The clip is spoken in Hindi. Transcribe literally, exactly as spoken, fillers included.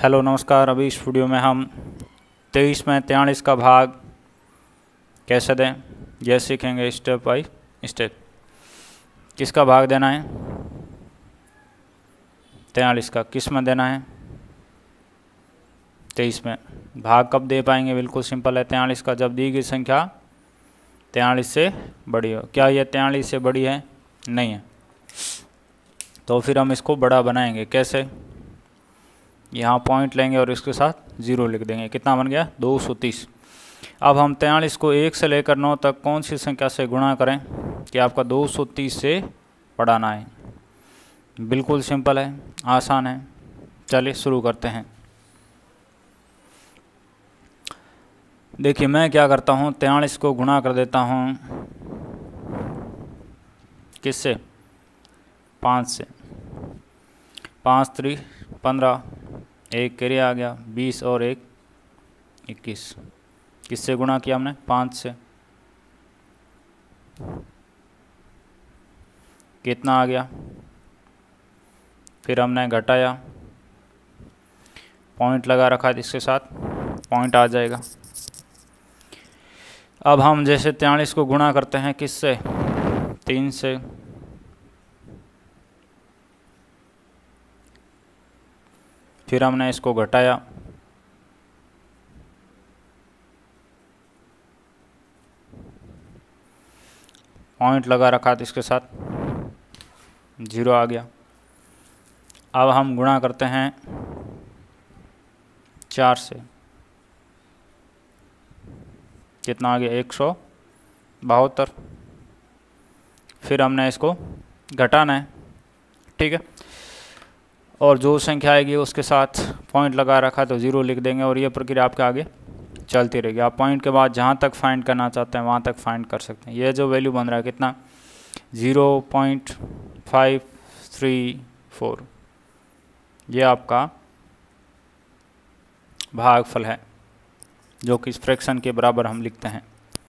हेलो नमस्कार। अभी इस वीडियो में हम तेईस में तैंतालीस का भाग कैसे दें यह सीखेंगे स्टेप बाय स्टेप। किसका भाग देना है? तैंतालीस का। किस में देना है? तेईस में। भाग कब दे पाएंगे? बिल्कुल सिंपल है। तैंतालीस का जब दी गई संख्या तैंतालीस से बड़ी हो। क्या यह तैंतालीस से बड़ी है? नहीं है। तो फिर हम इसको बड़ा बनाएंगे। कैसे? यहाँ पॉइंट लेंगे और इसके साथ ज़ीरो लिख देंगे। कितना बन गया? दो सौ तीस। अब हम तैंतालीस को एक से लेकर नौ तक कौन सी संख्या से गुणा करें कि आपका दो सौ तीस से बढ़ाना है? बिल्कुल सिंपल है, आसान है। चलिए शुरू करते हैं। देखिए मैं क्या करता हूँ, तैंतालीस को गुणा कर देता हूँ किससे? पाँच से। पाँच त्रिक पंद्रह, एक कैरी आ गया, बीस और एक इक्कीस। किससे गुणा किया हमने? पाँच से। कितना आ गया? फिर हमने घटाया, पॉइंट लगा रखा है, इसके साथ पॉइंट आ जाएगा। अब हम जैसे तैंतालीस को गुणा करते हैं किससे? तीन से। फिर हमने इसको घटाया, पॉइंट लगा रखा था, इसके साथ जीरो आ गया। अब हम गुणा करते हैं चार से। कितना आ गया? एक सौ बहत्तर। फिर हमने इसको घटाना है, ठीक है। और जो संख्या आएगी उसके साथ पॉइंट लगा रखा तो ज़ीरो लिख देंगे और ये प्रक्रिया आपके आगे चलती रहेगी। आप पॉइंट के बाद जहाँ तक फाइंड करना चाहते हैं वहाँ तक फाइंड कर सकते हैं। ये जो वैल्यू बन रहा है कितना? Zero point five three four. ये आपका भागफल है जो कि इस फ्रैक्शन के बराबर हम लिखते हैं।